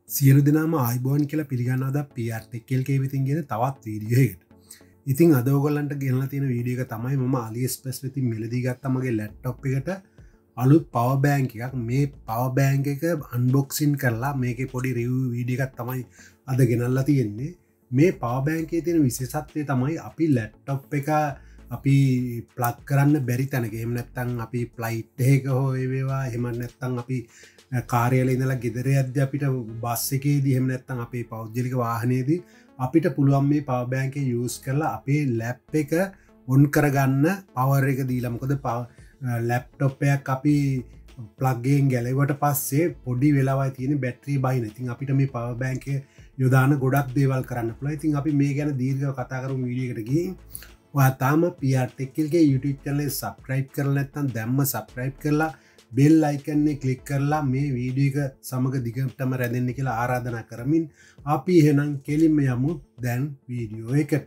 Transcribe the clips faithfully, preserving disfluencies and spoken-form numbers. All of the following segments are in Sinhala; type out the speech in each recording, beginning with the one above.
සියලු දෙනාම ආයිබෝන් කියලා පිළිගන්නවද P R Tech L K විතින් ගෙන තවත් වීඩියෝ එකකට. ඉතින් අද ඔයගොල්ලන්ට ගෙනලා තියෙන වීඩියෝ එක තමයි මම AliExpress වෙතින් මිලදී ගත්ත මගේ ලැප්ටොප් එකට අලුත් power bank එකක්. මේ power bank එක unboxing කරලා මේකේ පොඩි review වීඩියෝ එකක් තමයි අද ගෙනල්ලා තියෙන්නේ. මේ power bank එකේ තියෙන විශේෂත්වය තමයි අපි ලැප්ටොප් එක අපි ප්ලග් කරන්න බැරි තැනක. එහෙම නැත්නම් අපි ෆ්ලයිට් එකක හෝ වේවා, එහෙම නැත්නම් අපි කාර්යාලේ ඉඳලා ගෙදර යද්දී අපිට බස් එකේදී, එහෙම නැත්නම් අපේ පෞද්ගලික වාහනයේදී අපිට පුළුවන් මේ power bank එක use කරලා අපේ ලැප් එක on කරගන්න power එක දීලා. මොකද ලැප්ටොප් එකක් අපි ප්ලග් එකෙන් ගැලෙවුවට පස්සේ පොඩි වෙලාවයි තියෙන බැටරි බහින. ඉතින් අපිට මේ power bank එක යොදාන ගොඩක් දේවල් කරන්න පුළුවන්. ඉතින් අපි මේ ගැන දීර්ඝව කතා කරමු වීඩියෝ එකට ගිහින්. ඔයා තාම P R Tech L K YouTube channel එක subscribe කරලා නැත්නම් දැම්ම subscribe කරලා bell icon එක click කරලා මේ වීඩියෝ එක සමග දිගටම රැඳෙන්න කියලා ආරාධනා කරමින් අපි එහෙනම් කෙලින්ම යමු දැන් වීඩියෝ එකට.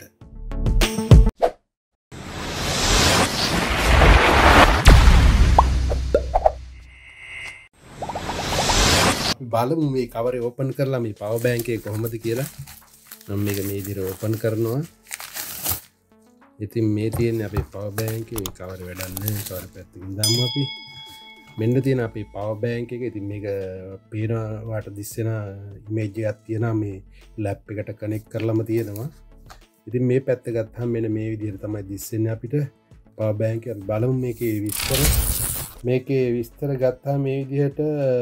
බලමු මේ කවරේ ඕපන් කරලා මේ power bank එක කොහොමද කියලා. මම මේක මේ විදිහට ඕපන් කරනවා. ඉතින් මේ තියෙන්නේ අපේ power bank එකේ කවර වැඩක් නැහැ. කවර පැත්තකින් දාමු අපි. මෙන්න තියෙන අපේ power bank එක. ඉතින් මේක පේනවාට දිස්සෙන image එකක් තියෙනවා. මේ lap එකට connect කරලාම තියෙනවා. ඉතින් මේ පැත්ත ගත්තාම මෙන්න මේ විදිහට තමයි දිස්සෙන්නේ අපිට power bank එක. බලමු මේකේ විස්තර. මේකේ විස්තර ගත්තාම මේ විදිහට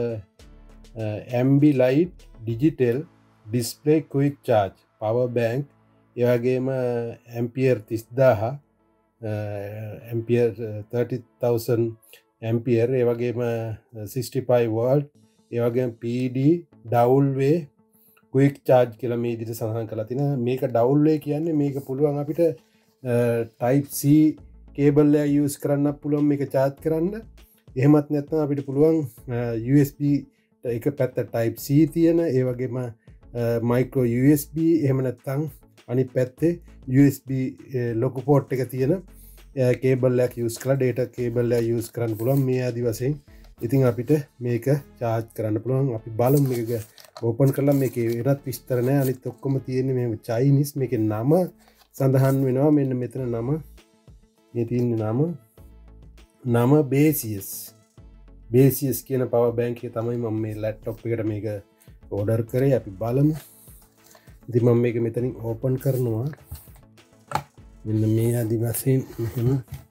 Ambilight Digital Display Quick Charge Power Bank, ඒ වගේම ඇම්පියර් තිස් දාහ, ඇම්පියර් thirty thousand ඇම්පියර්, ඒ වගේම sixty-five volt, ඒ වගේම P D double way quick charge කියලා මේ විදිහට සඳහන් කරලා තිනවා. මේක double way කියන්නේ මේක පුළුවන් අපිට type C cable එක use කරන්න පුළුවන් මේක charge කරන්න. එහෙමත් නැත්නම් අපිට පුළුවන් U S B එක පැත්ත type C තියෙන, ඒ වගේම micro U S B, එහෙම නැත්නම් අනිත් පැත්තේ U S B ලොකු පෝට් එක තියෙන කේබල් එකක් use කරලා data කේබල් එක use කරන්න පුළුවන් මේ ආදි වශයෙන්. ඉතින් අපිට මේක charge කරන්න පුළුවන්. අපි බලමු මේක open කරලා. මේකේ වෙනත් විස්තර නැහැ. අනිත් ඔක්කොම තියෙන්නේ මේ Chinese. මේකේ නම සඳහන් වෙනවා. මෙන්න මෙතන නම මේ තියෙන නම නම Baseus. Baseus කියන power bank එක තමයි මම මේ laptop එකට මේක order කරේ. අපි බලමු. ඉතින් මම මේක මෙතනින් ඕපන් කරනවා. මෙන්න මේ ආදි වශයෙන් මෙහෙම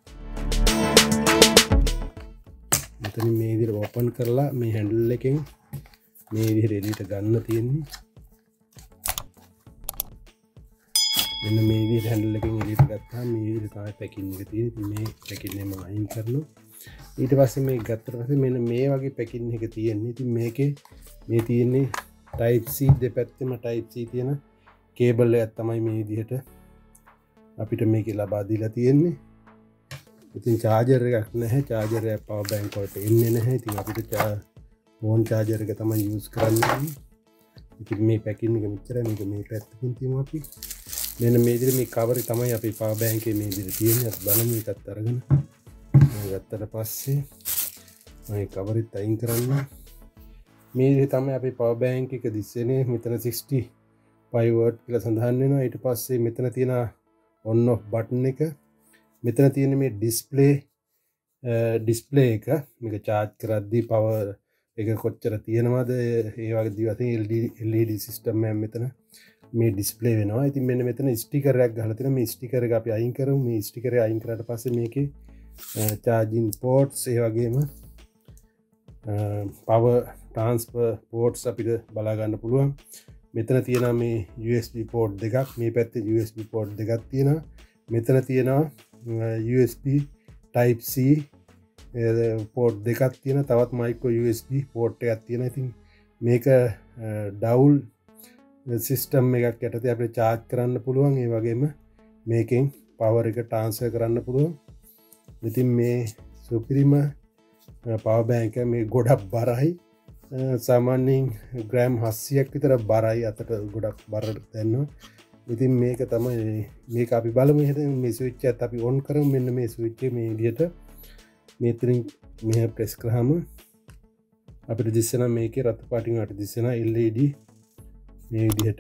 මෙතනින් මේ විදිහට ඕපන් කරලා මේ හැන්ඩල් එකෙන් මේ විදිහට එළියට ගන්න තියෙන්නේ. මෙන්න මේ විදිහට හැන්ඩල් එකෙන් එළියට ගත්තාම මේ විදිහට තමයි පැකින් එක තියෙන්නේ. ඉතින් මේ පැකින් එක මම අයින් කරනවා. ඊට පස්සේ මේක ගත්තට පස්සේ මෙන්න මේ වගේ පැකින් එක තියෙන්නේ. ඉතින් මේකේ මේ තියෙන්නේ type C, දෙපැත්තෙම type C තියෙන කේබල් එකක් තමයි මේ විදිහට අපිට මේකේ ලබා දීලා තියෙන්නේ. ඉතින් charger එකක් නැහැ. charger එක power bank වලට එන්නේ නැහැ. ඉතින් අපිට phone charger එක තමයි use කරන්න ඕනේ. ඉතින් මේ පැකින් එක මෙච්චරයි. මේක මේ පැත්තකින් තියමු අපි. මෙන්න මේ විදිහට මේ cover එක තමයි අපේ power bank එකේ මේ විදිහට තියෙන්නේ. අපි බලමු ඒකත් අරගෙන. ගත්තට පස්සේ මේ cover එක අයින් කරන්න. මේ විදිහට තමයි අපේ power bank එක දිස්සෙන්නේ. මෙතන sixty-five watt කියලා සඳහන් වෙනවා. ඊට පස්සේ මෙතන තියෙන on off button එක. මෙතන තියෙන මේ display display එක. මේක charge කරද්දී power එක කොච්චර තියෙනවද ඒ වගේ දිවසින් L E D system එකක් මෙතන මේ display වෙනවා. ඉතින් මෙන්න මෙතන sticker එකක් ගහලා තියෙනවා. මේ sticker එක අපි අයින් කරමු. මේ sticker එක අයින් කරාට පස්සේ මේකේ charging ports, ඒ වගේම power transfer ports අපිට බලා ගන්න පුළුවන්. මෙතන තියෙනවා මේ U S B port දෙකක්. මේ පැත්තේ U S B port දෙකක් තියෙනවා. මෙතන තියෙනවා U S B type C port දෙකක් තියෙනවා. තවත් micro U S B port එකක් තියෙනවා. ඉතින් මේක double system එකක් යටතේ අපිට charge කරන්න පුළුවන්. ඒ වගේම මේකෙන් power එක transfer කරන්න පුළුවන්. ඉතින් මේ සුපිරිම power bank එක මේ ගොඩක් බරයි. සාමාන්‍යයෙන් ග්‍රෑම් හත්සියයක් විතර බරයි. අතට ගොඩක් බර දැනෙනවා. ඉතින් මේක තමයි මේක අපි බලමු. එහෙනම් මේ ස්විච් එකත් අපි on කරමු. මෙන්න මේ ස්විච් එක මේ විදිහට මෙතනින් මෙහෙ ප්‍රෙස් කරාම අපිට දිස්සෙනවා මේකේ රතු පාටින් අපිට දිස්සෙනවා L E D මේ විදිහට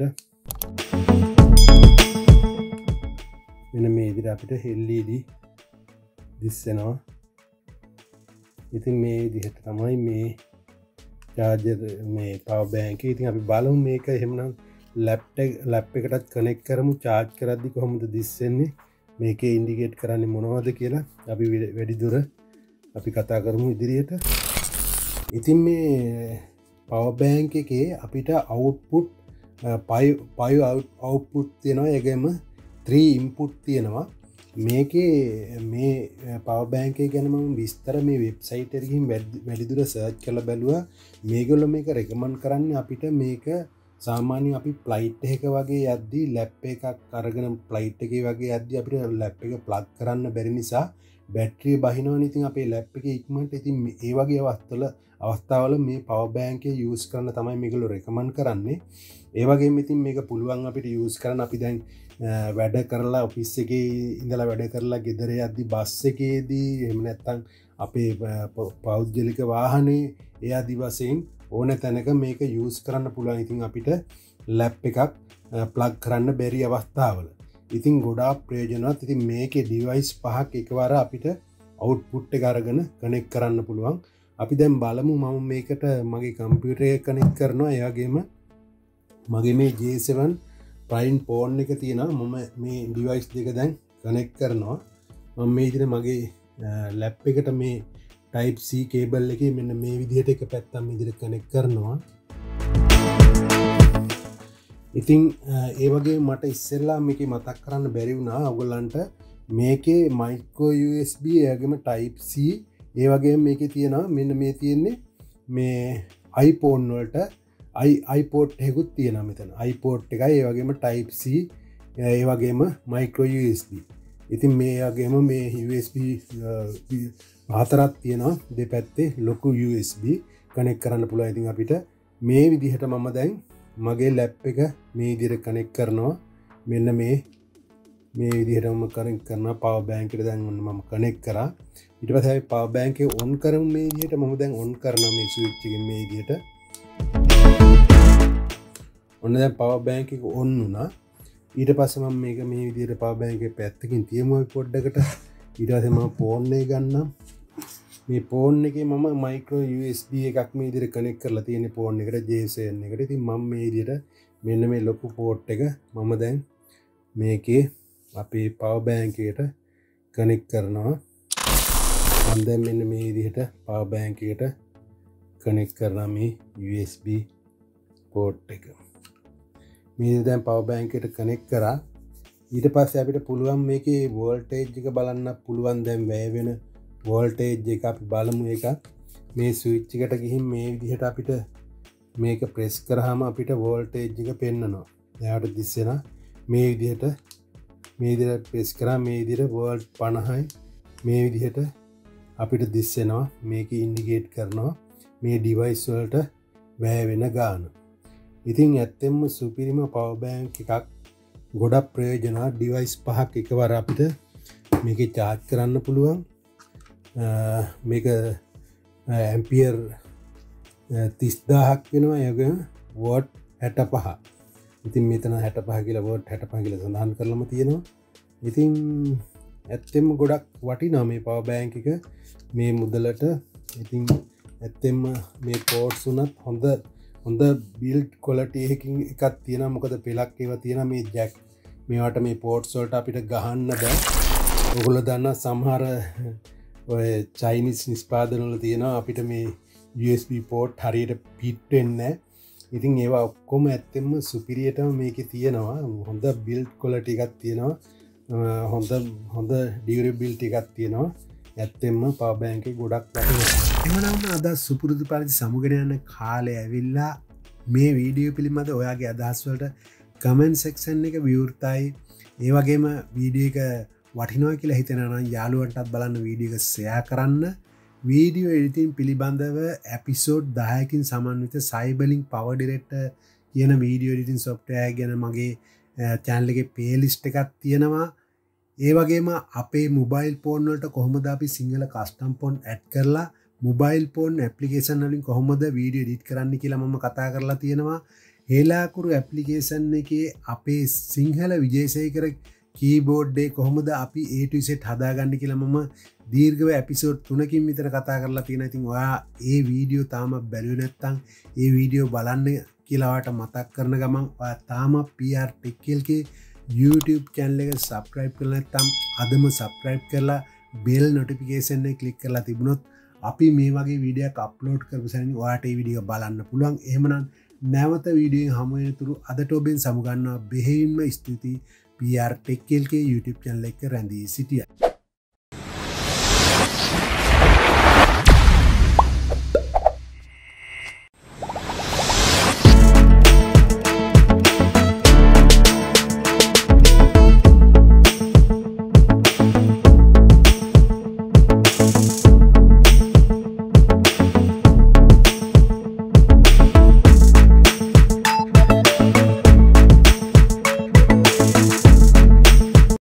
මෙන්න මේ විදිහට අපිට L E D දිස්සෙනවා. ඉතින් මේ විදිහට තමයි මේ charger මේ power bank එක. ඉතින් අපි බලමු මේක එහෙමනම් lap එක lap එකටත් connect කරමු. charge කරද්දි කොහොමද දිස්සෙන්නේ, මේකේ indicate කරන්නේ මොනවද කියලා අපි වැඩි දුර අපි කතා කරමු ඉදිරියට. ඉතින් මේ power bank එකේ අපිට output five output තියෙනවා, ඒකෙම three input තියෙනවා. මේකේ මේ power bank එක ගැන මම විස්තර මේ වෙබ්සයිට් එකට ගිහින් වැඩි දුර සර්ච් කරලා බැලුවා. මේගොල්ලෝ මේක රෙකමන්ඩ් කරන්නේ අපිට මේක සාමාන්‍යයෙන් අපි ෆ්ලයිට් එකක වගේ යද්දී ලැප් එකක් අරගෙන ෆ්ලයිට් එකේ වගේ යද්දී අපිට ලැප් එක ප්ලග් කරන්න බැරි නිසා බැටරිය බහිනවනේ. ඉතින් අපේ ලැප් එකේ ඉක්මනට ඉතින් ඒ වගේ අවස්ථාවල අවස්ථාවල මේ power bank එක යූස් කරන්න තමයි මේගොල්ලෝ රෙකමන්ඩ් කරන්නේ. ඒ වගේම ඉතින් මේක පුළුවන් අපිට යූස් කරන්න අපි දැන් වැඩ කරලා ඔෆිස් එකේ ඉඳලා වැඩ කරලා ගෙදර යද්දී බස් එකේදී එහෙම නැත්නම් අපේ පෞද්ගලික වාහනේ ඒ ආදි වශයෙන් ඕන තැනක මේක යූස් කරන්න පුළුවන්. ඉතින් අපිට ලැප් එකක් ප්ලග් කරන්න බැරි අවස්ථාවල ඉතින් ගොඩාක් ප්‍රයෝජනවත්. ඉතින් මේකේ ඩිවයිස් පහක් එකවර අපිට අවුට්පුට් එක අරගෙන කනෙක්ට් කරන්න පුළුවන්. අපි දැන් බලමු. මම මේකට මගේ කම්පියුටර් එක කනෙක්ට් කරනවා. ඒ වගේම මගේ මේ J seven Prime phone එක තියෙනවා. මම මේ ඩිවයිස් දෙක දැන් කනෙක්ට් කරනවා. මම මේ විදිහට මගේ ලැප් එකට මේ Type C කේබල් එකේ මෙන්න මේ විදිහට එක පැත්තක් විදිහට කනෙක්ට් කරනවා. ඉතින් ඒ වගේ මට ඉස්සෙල්ලා මේකේ මතක් කරන්න බැරි වුණා ඔයගොල්ලන්ට මේකේ micro U S B ඒ වගේම Type C ඒ වගේම මේකේ තියෙනවා මෙන්න මේ තියෙන්නේ මේ iPhone වලට iPod එකකුත් තියෙනවා මෙතන. iPod එකයි ඒ වගේම Type C ඒ වගේම micro U S B. ඉතින් මේ වගේම මේ U S B හතරක් තියෙනවා දෙපැත්තේ ලොකු U S B කනෙක්ට් කරන්න පුළුවන්. ඉතින් අපිට මේ විදිහට මම දැන් මගේ ලැප් එක මේ විදිහට කනෙක්ට් කරනවා. මෙන්න මේ මේ විදිහට මම කනෙක්ට් කරනවා power bank එකට. දැන් මම කනෙක්ට් කරා. ඊට පස්සේ අපි power bank එක on කරමු. මේ විදිහට මම දැන් on කරනවා මේ ස්විච් එකෙන් මේ විදිහට. ඔන්න දැන් power bank එක on වුණා. ඊට පස්සේ මම මේක මේ විදිහට power bank එකේ පැත්තකින් තියමු අපි පොඩ්ඩකට. ඊට පස්සේ මම phone එක ගන්නම්. මේ phone එකේ මම micro U S B එකක් මේ විදිහට connect කරලා තියෙන phone එකට J seven එකට. ඉතින් මම මේ විදිහට මෙන්න මේ ලොකු port එක මම දැන් මේකේ අපේ power bank එකට connect කරනවා. මම දැන් මෙන්න මේ විදිහට power bank එකට connect කරනවා මේ U S B port එක. මේ දැන් power bank එකට connect කරා. ඊට පස්සේ අපිට පුළුවන් මේකේ voltage එක බලන්න පුළුවන්. දැන් වැය වෙන voltage එක අපි බලමු. එක මේ switch එකට ගිහින් මේ විදිහට අපිට මේක press කරාම අපිට voltage එක පෙන්නනවා. එයාට දිස්සෙනවා මේ විදිහට. මේ විදිහට press කරා මේ විදිහට volt පනහයි මේ විදිහට අපිට දිස්සෙනවා. මේක indicate කරනවා මේ device වලට වැය වෙන ගාන. ඉතින් ඇත්තෙන්ම සුපිරිම power bank එකක්. ගොඩක් ප්‍රයෝජනවත්. device පහක් එකවර අපිට මේකේ charge කරන්න පුළුවන්. මේක ampere තිස් දාහක් වෙනවා. ඒක watt හැටපහ. ඉතින් මෙතන හැටපහ කියලා watt හැටපහ කියලා සඳහන් කරලම තියෙනවා. ඉතින් ඇත්තෙන්ම ගොඩක් වටිනවා මේ power bank එක මේ මුදලට. ඉතින් ඇත්තෙන්ම මේ ports උනත් හොඳ හොඳ build quality එකකින් එකක් තියෙනවා. මොකද පෙලක් ඒවා තියෙනවා මේ jack මේවට මේ ports වලට අපිට ගහන්න බෑ. ඔයගොල්ලෝ දන්නා සමහර ඔය චයිනීස් නිෂ්පාදන වල තියෙනවා අපිට මේ U S B port හරියට fit වෙන්නේ නැහැ. ඉතින් ඒවා ඔක්කොම ඇත්තෙන්ම සුපිරියටම මේකේ තියෙනවා. හොඳ build quality එකක් තියෙනවා. හොඳ හොඳ durability එකක් තියෙනවා. ඇත්තෙන්ම power bank එක ගොඩක් වටිනවා. එවනම් අද සුපුරුදු පරිදි සමුගෙන යන කාලය ඇවිල්ලා මේ වීඩියෝ පිළිබඳ ඔයාගේ අදහස් වලට comment section එක විවෘතයි. ඒ වගේම වීඩියෝ එක වටිනවා කියලා හිතෙනවා නම් යාළුවන්ටත් බලන්න වීඩියෝ එක share කරන්න. වීඩියෝ එඩිටින් පිළිබඳව එපිසෝඩ් දහයකින් සමන්විත Cyberlink Power Director කියන වීඩියෝ එඩිටින් software ගැන මගේ channel එකේ playlist එකක් තියෙනවා. ඒ වගේම අපේ mobile phone වලට කොහොමද අපි සිංහල custom font add කරලා mobile phone application වලින් කොහොමද වීඩියෝ edit කරන්න කියලා මම කතා කරලා තියෙනවා. හේලාකුරු ඇප්ලිකේෂන් එකේ අපේ සිංහල විජේසේකර කීබෝඩ්ඩේ කොහොමද අපි A to Z හදාගන්න කියලා මම දීර්ඝව එපිසෝඩ් තුනකින් විතර කතා කරලා තියෙනවා. ඉතින් ඔයා ඒ වීඩියෝ තාම බැලුවේ නැත්නම් ඒ වීඩියෝ බලන්න කියලා ඔයාට මතක් කරන ගමන් ඔයා තාම P R Tech L K YouTube channel එක subscribe කරලා නැත්නම් අදම subscribe කරලා bell notification එක click කරලා තිබුණොත් අපි මේ වගේ වීඩියෝ එකක් අප්ලෝඩ් කරපු සැනින් ඔයාට ඒ වීඩියෝ බලන්න පුළුවන්. එහෙමනම් නැවත වීඩියෝෙන් හමු වෙන තුරු අදට ඔබෙන් සමුගන්නවා. බෙහෙවින්ම ස්තුතියි P R Tech L K YouTube channel එක රැඳී සිටියා.